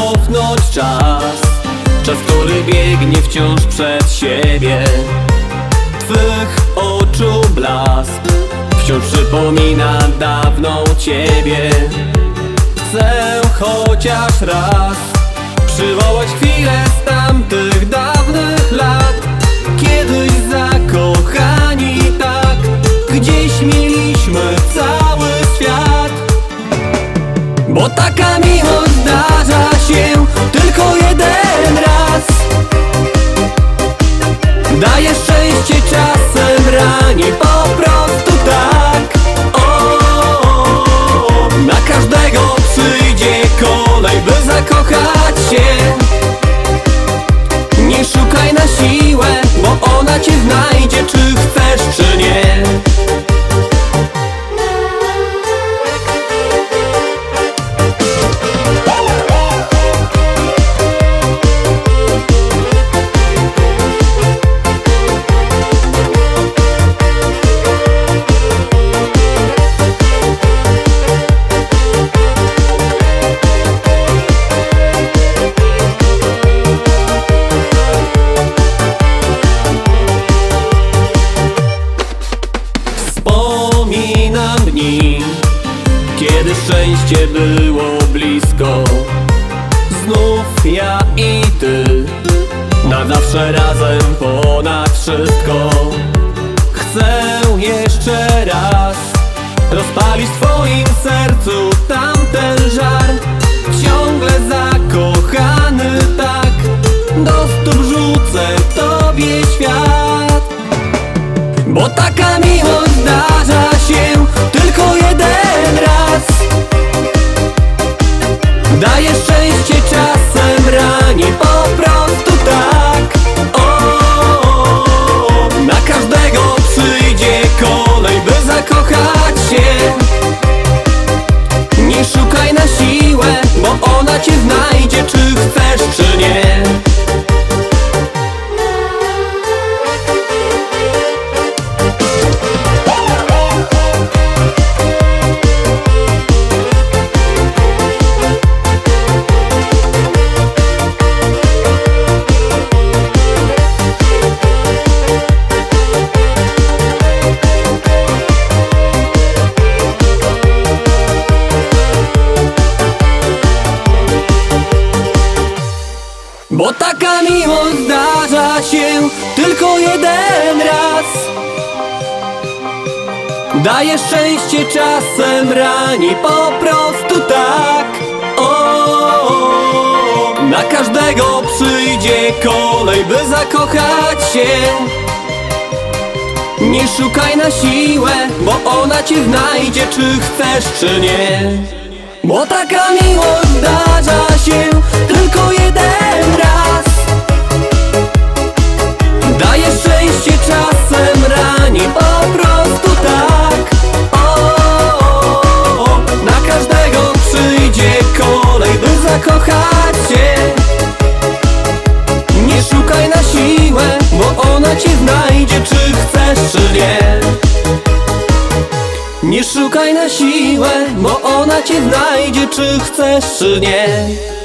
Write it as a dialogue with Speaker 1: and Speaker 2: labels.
Speaker 1: cofnąć czas, czas, który biegnie wciąż przed siebie. Twych oczu blask wciąż przypomina dawną ciebie. Chcę chociaż raz przywołać chwilę z tamtych dawnych lat, kiedyś zakochani tak, gdzieś mieliśmy cały świat. Bo taka miłość zdarza się tylko jeden raz. Daje szczęście, czasem rani, po prostu tak. O, na każdego przyjdzie kolej, by zakochać się. Nie szukaj na siłę, bo ona cię znajdzie, czy chcesz, czy nie. Wspominam dni, kiedy szczęście było blisko. Znów ja i ty, na zawsze razem, ponad wszystko. Chcę jeszcze raz rozpalić w twoim sercu tamten żar. Ciągle zakochany tak, do stóp rzucę tobie świat. Bo taka miłość zdarza się tylko jeden raz. Daje szczęście, czasem rani, po prostu tak. O, na każdego przyjdzie kolej, by zakochać się. Nie szukaj na siłę, bo ona cię znajdzie, czy chcesz, czy nie. Bo taka miłość zdarza się tylko jeden raz. Daje szczęście, czasem rani, po prostu tak. O, na każdego przyjdzie kolej, by zakochać się. Nie szukaj na siłę, bo ona cię znajdzie, czy chcesz, czy nie. Bo taka miłość zdarza się tylko jeden raz. Daje szczęście, czasem rani, po prostu tak. O, na każdego przyjdzie kolej, by zakochać się. Nie szukaj na siłę, bo ona cię znajdzie, czy chcesz, czy nie. Nie szukaj na siłę, bo ona cię znajdzie, czy chcesz, czy nie.